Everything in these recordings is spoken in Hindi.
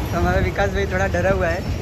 तो हमारा विकास भाई थोड़ा डरा हुआ है।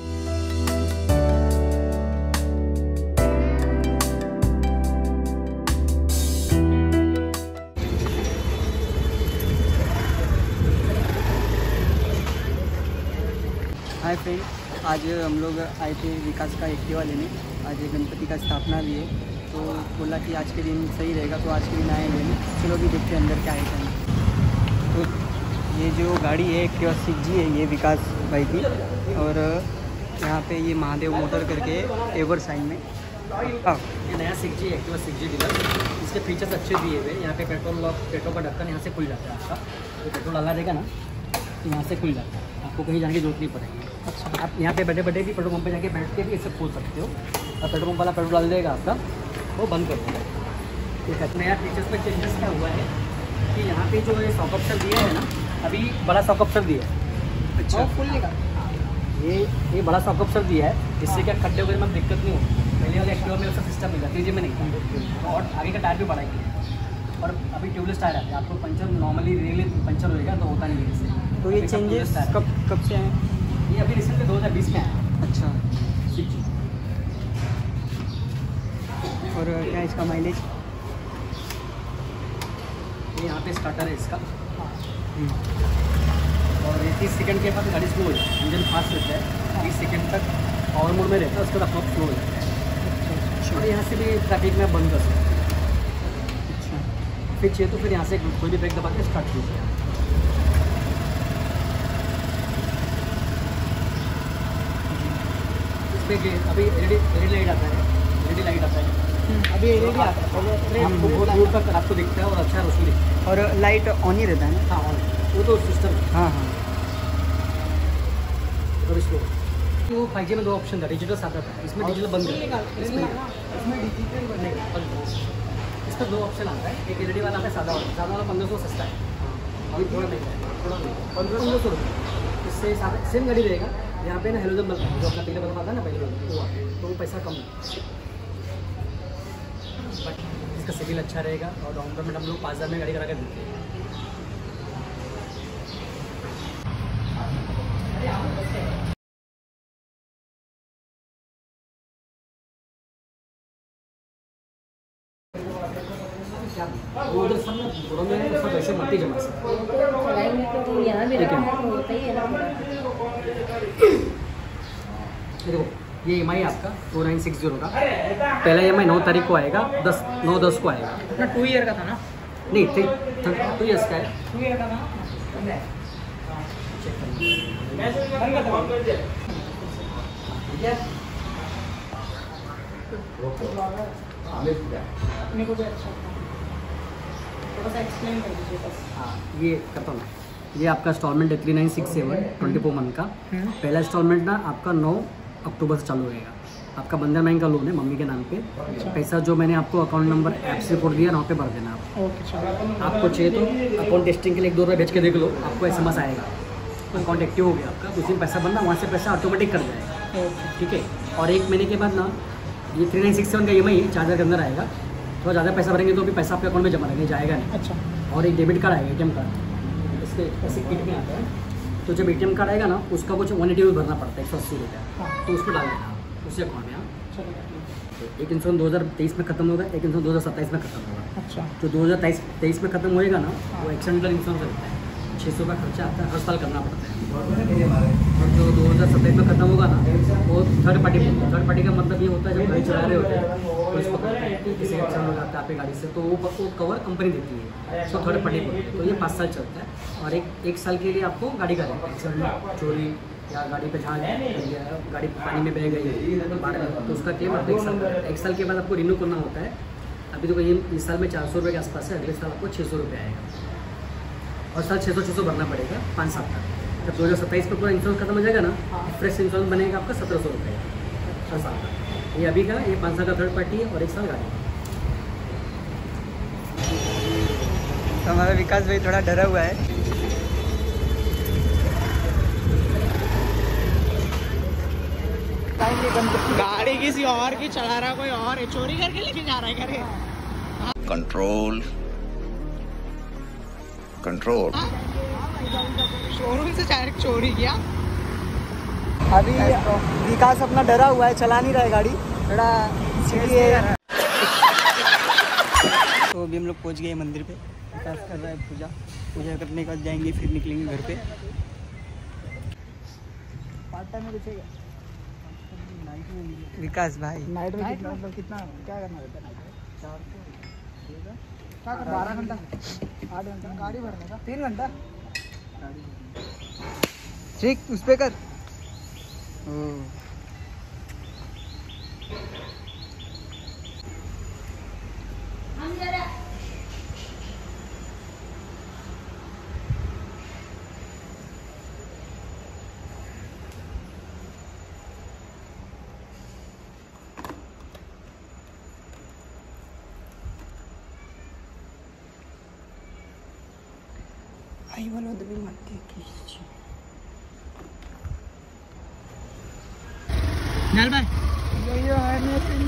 हाय फ्रेंड, आज हम लोग आए थे विकास का एक्टिवा लेने। आज गणपति का स्थापना भी है, तो बोला कि आज के दिन सही रहेगा, तो आज के दिन आए लेने। चलो भी देखते हैं अंदर क्या है क्या नहीं। तो ये जो गाड़ी है एक्टिवा 6G है, ये विकास भाई की। और यहाँ पे ये महादेव मोटर करके एवर साइन में ये नया 6G एक्टिवा 6G डीलर। इसके फीचर्स अच्छे दिए हुए। यहाँ पे पेट्रोल का ढक्कन यहाँ से खुल जाता है आपका। तो पेट्रोल डाला देगा ना, तो यहाँ से खुल जाता है, आपको कहीं जाने की जरूरत नहीं पड़ेगी। अच्छा, आप यहाँ पे बैठे बैठे भी पेट्रोल पंप पे जाके बैठ के भी इसे खोल सकते हो। और पेट्रोल पंप वाला पेट्रोल डाल देगा आपका, वो बंद कर देगा। ठीक है, नया फीचर्स में चेंजेस क्या हुआ है कि यहाँ पे जो ये शॉक ऑप्शन दिया है ना, अभी बड़ा शॉक ऑप्शन दिया है। अच्छा, खुलने का ये बड़ा शॉक ऑप्शन दिया है, जिससे क्या खड्डे वगैरह में दिक्कत नहीं हो। पहले वाले एक्टिवा में उसका सिस्टम मिला, 3G में नहीं था। और आगे का टायर भी बढ़ाएंगे। और अभी ट्यूबलेस टायर है, आपको पंचर नॉर्मली रियली पंचर होएगा तो होता नहीं है इससे। तो ये चेंजेस कब से हैं? ये अभी रिसेंटली 2020 में आया। अच्छा, 6G। और क्या इसका माइलेज? ये यहाँ पे स्टार्टर है इसका। और 30 सेकंड के बाद गाड़ी स्लो हो जाती है। इंजन फास्ट रहता है, 20 सेकंड तक पावर मोड में रहता है, उसके बाद अपना स्लो हो जाता है। और यहाँ से भी ट्रैफिक में बंद कर सकते हैं। अच्छा, फिर चाहिए तो फिर यहाँ से कोई भी ब्रेक दबा के स्टार्ट कीजिए। इसमें अभी एलईडी लाइट आता है। एलईडी लाइट आता है अभी, एलईडी आता है। हम बहुत दूर तक आपको दिखता है और अच्छा रोशनी दिखता है। और लाइट ऑन ही रहता है ना? हाँ, वो तो सिस्टम है। हाँ हाँ। और इसको तो 5G में 2 ऑप्शन था, डिजिटल आता था। इसमें डिजिटल बंद है, इसमें डिजिटल नहीं बंद। इसमें 2 ऑप्शन आता है। एक एलईडी वाला आता है, सादा वाला 1500 सस्ता है। अभी थोड़ा महंगा है, थोड़ा 1500 रुपये। इससे सेम गाड़ी रहेगा। यहाँ पे ना हेलोजन बल्ब है, जो अपना पहले बल्ब आता है ना पहले, तो वो पैसा कम है। बट इसका सिविल अच्छा रहेगा। और डाउन पेमेंट हम लोग 5000 में गाड़ी करा के देते हैं। वो उधर सब में थोड़ा में उसका पैसे मत ही जमा सकते। देखो, ये EMI आपका 2960 का। पहला EMI 9 तारीख को आएगा, 9/10 को आएगा ना। 2 ईयर का था ना? नहीं, 2 ईयर्स का है। 2 ईयर का था। चेक अपने को भी अच्छा थोड़ा सा एक्सप्लेन कर दीजिए बस। हाँ, ये करता हूँ। ये आपका इंस्टॉलमेंट है 3967 24 मंथ का। पहला इंस्टॉलमेंट ना आपका 9 अक्टूबर से चालू रहेगा। आपका बंधन बैंक का लोन है मम्मी के नाम पे। पैसा जो मैंने आपको अकाउंट नंबर ऐप से रिपोर्ट दिया ना, वहाँ पे भर देना आप। आपको चाहिए तो अकाउंट टेस्टिंग के लिए 1-2 रुपये भेज के देख लो, आपको SMS आएगा। अकाउंट एक्टिव हो गया आपका, उसी में पैसा बनना, वहाँ से पैसा ऑटोमेटिक कर जाएगा। ठीक है। और 1 महीने के बाद ना ये 3967 का EMI 4000 के अंदर आएगा। थोड़ा ज़्यादा पैसा भरेंगे तो भी पैसा आपके अकाउंट में जमा रहेगा, जाएगा नहीं। अच्छा। और एक डेबिट कार्ड आएगा, ATM कार्ड, इसके ऐसे किट में आता है। तो जब ATM कार्ड आएगा ना, उसका कुछ 180 भरना पड़ता है, 180 रुपये। तो उसको डाल देना उसी अकाउंट में। एक इंश्योरेंस 2023 में खत्म होगा, एक इंश्योरेंस 2027 में खत्म होगा। अच्छा। जो 2023 में खत्म होएगा ना, वो एक्सीडेंटल इंश्योरेंस रहता है, 600 का खर्चा आता है, हर साल करना पड़ता है। और जो 2027 में खत्म होगा ना, वो थर्ड पार्टी। थर्ड पार्टी का मतलब ये होता है जब गाड़ी चला रहे होते हैं, पुलिस पकड़ता है, किसी एक्सीडेंट हो जाता है आपकी गाड़ी से, तो वो कवर कंपनी देती है। तो थर्ड पार्टी बोलते हैं। तो ये 5 साल चलता है। और एक साल के लिए आपको गाड़ी का रहता है। एक्सीडेंट, चोरी या गाड़ी पे झाड़ या गाड़ी पानी में बह गई बाढ़ में, तो उसका क्लेम आपको 1 साल के बाद आपको रिन्यू करना होता है। अभी तो ये इस साल में 400 रुपये के आसपास है, अगले साल आपको 600 रुपये आएगा। और साल 600 भरना पड़ेगा 5 साल तक। जब 2027 में पूरा इंश्योरेंस खत्म हो जाएगा ना, फ्रेश इंश्योरेंस बनेगा आपका 1700 रुपये हर साल का। ये अभी का, ये 5 साल का थर्ड पार्टी है और 1 साल गाड़ी। तो हमारा विकास भाई थोड़ा डरा हुआ है। गाड़ी किसी और की चला रहा, कोई और चोरी करके लेके जा रहा है करे। Control control. शोरूम से डायरेक्ट चोरी किया। अभी विकास अपना डरा हुआ है, चला नहीं रहा है गाड़ी, थोड़ा सीधी है। तो अभी हम लोग पहुंच गए मंदिर पे, विकास कर रहा है पूजा करने के बाद जाएंगे, फिर निकलेंगे घर पे। पार्ट टाइम में विकास भाई नाइट में कितना मतलब कितना क्या करना रहता है? 12 घंटा 8 घंटा गाड़ी भरने का 3 घंटा ठीक उस पे कर। आई बोलो तो भी मत कीजिए। नाल भाई यो है मेरे में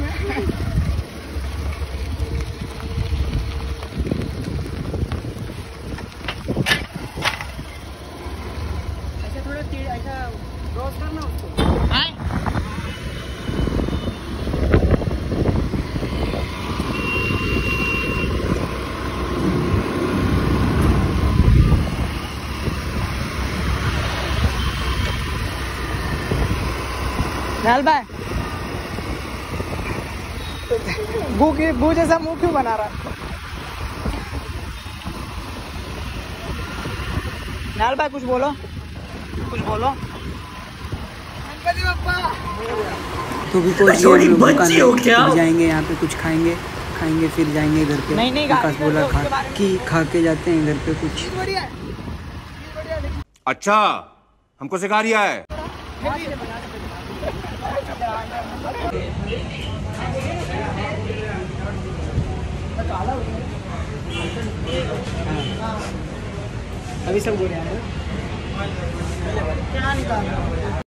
ऐसा थोड़ा ऐसा क्रॉस करना उसको। हाय नाल भाई गू जैसा मुंह क्यों बना रहा? नाल भाई कुछ बोलो। गणपति बप्पा। तो भी कोई जाएंगे, यहाँ पे कुछ खाएंगे फिर जाएंगे घर पे। नहीं, विकास बोला खा के जाते हैं घर पे कुछ। अच्छा हमको सिखा रिया है। अभी सब बोल रहे हैं।